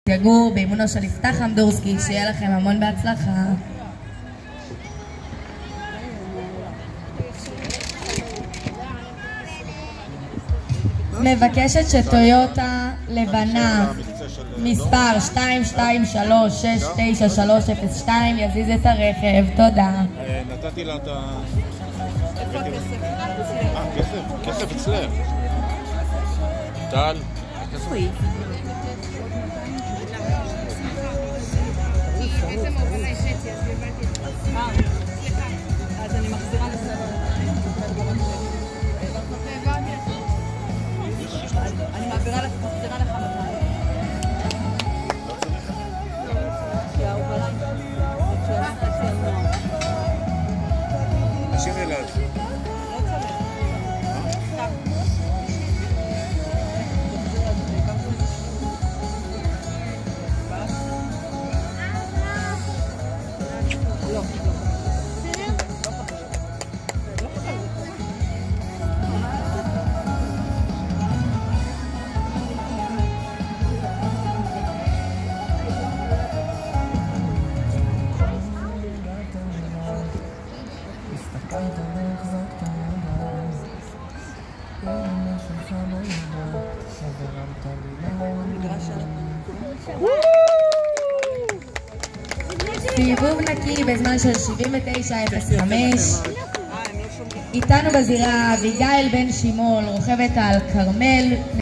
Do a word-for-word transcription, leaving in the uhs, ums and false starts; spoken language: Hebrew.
יגור באימונו של יפתח אמדורסקי, שיהיה לכם המון בהצלחה. מבקשת שטויוטה לבנה מספר שתיים שתיים שלוש שש תשע שלוש אפס שתיים יזיז את הרכב. תודה. נתתי לה את ה... איפה הכסף? אה, כסף? כסף אצלך. טל? איפה היא? בעצם הובלה יש חצי, אז הבנתי את זה. מה? סליחה. אז אני מחזירה לסדר. אני מעבירה לך, מחזירה לך מתי. כי ההובלה תשאיר אלעד. לא צריך. לא. סיבוב נקי בזמן של שבעים ותשע אפס חמש. איתנו בזירה אביגיל בן שימול, רוכבת על כרמל.